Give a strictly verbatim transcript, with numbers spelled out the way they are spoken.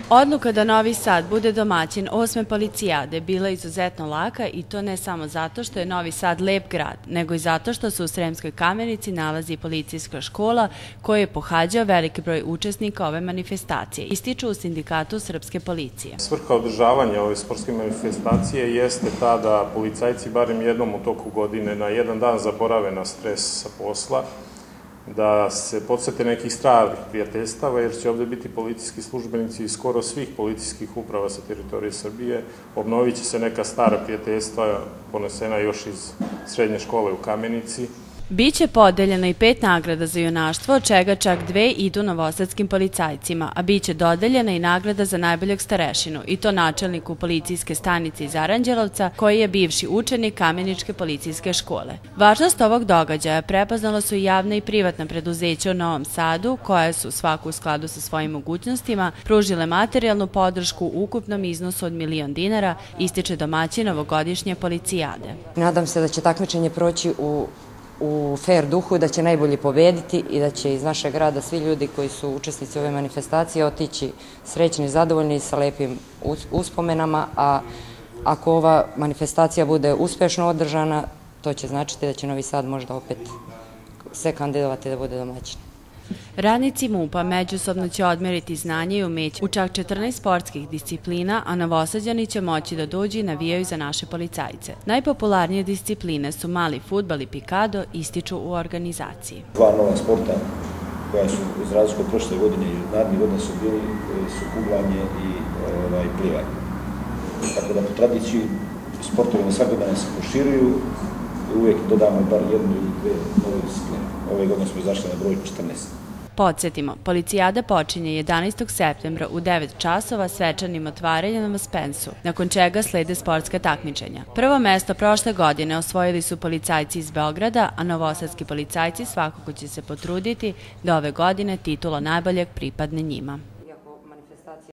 Odluka da Novi Sad bude domaćin osme Policijade bila izuzetno laka i to ne samo zato što je Novi Sad lep grad, nego i zato što se u Sremskoj Kamenici nalazi policijska škola koju je pohađao veliki broj učesnika ove manifestacije, ističu u Sindikatu srpske policije. Svrha održavanja ove sportske manifestacije jeste ta da policajci barem jednom u toku godine na jedan dan zaborave na stres sa posla, da se podsete nekih starih prijateljstava, jer će ovde biti policijski službenici iz skoro svih policijskih uprava sa teritorije Srbije. Obnovit će se neka stara prijateljstva ponesena još iz srednje škole u Kamenici. Biće podeljeno i pet nagrada za junaštvo, od čega čak dve idu novosadskim policajcima, a biće dodeljena i nagrada za najboljeg starešinu, i to načelniku policijske stanice iz Aranđelovca, koji je bivši učenik Kameničke policijske škole. Važnost ovog događaja prepoznalo su i javna i privatna preduzeća u Novom Sadu, koja su svaku u skladu sa svojim mogućnostima pružile materijalnu podršku u ukupnom iznosu od milion dinara, ističe domaćin ovogodišnje Policijade. Nadam se da će takmičenje proći u u fair duhu, da će najbolji pobediti i da će iz našeg grada svi ljudi koji su učesnici ove manifestacije otići srećni i zadovoljni sa lepim uspomenama, a ako ova manifestacija bude uspešno održana, to će značiti da će Novi Sad možda opet se kandidovati da bude domaćin. Radnici MUP-a međusobno će odmeriti znanje i umeće u čak četrnaest sportskih disciplina, a Novosađani će moći da dođu i navijaju za naše policajce. Najpopularnije discipline su mali fudbal i pikado, ističu u organizaciji. Dva nova sporta koja su iz različite od prošle godine i narednih godina su bili su kuglanje i plivanje. Tako da po tradiciji sportovi na svake dana se proširuju i uvijek dodamo bar jednu ili dve nove discipline. Ove godine smo izašli na broj četrnaest. Podsjetimo, Policijada počinje jedanaestog septembra u devet časova svečanim otvaranjem na Spensu, nakon čega slede sportska takmičenja. Prvo mesto prošle godine osvojili su policajci iz Beograda, a novosadski policajci svakako će se potruditi da ove godine titula najboljeg pripadne njima.